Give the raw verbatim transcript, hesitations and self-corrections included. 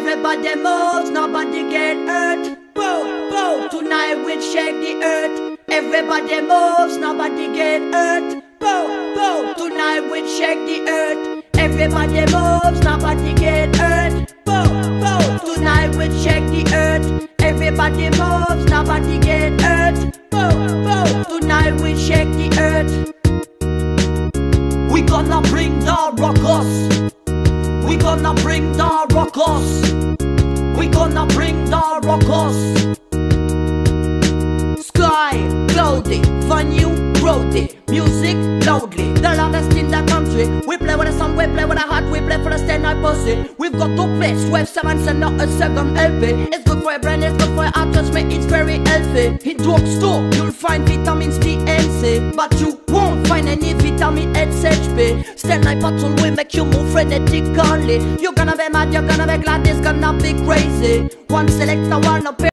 Everybody moves, nobody get hurt. Boom, boom, tonight we'll shake the earth. Everybody moves, nobody get hurt. Boom, boom, tonight we'll shake the earth. Everybody moves, nobody get hurt. Boom, boom, tonight we'll shake the earth. Everybody moves, nobody get hurt. Boom, boom, tonight we'll shake the earth. We gonna bring the rockers. We gonna bring the rockers. We gonna bring the rockers. Sky cloudy, fun you roadie. Music loudly, the loudest in the country. We play with the sound, we play with the heart, we play for the stand I pussy. We've got two plays, twelve seven, and not a second L P. It's good for your brain, it's good for your heart, trust me, it's very healthy. In drugstore, you'll find vitamins D and C, but you won't find any vitamin H H P. Stand like patrol, we make you move frenetically. You're gonna be mad, you're gonna be glad, it's gonna be crazy. One selector, one up.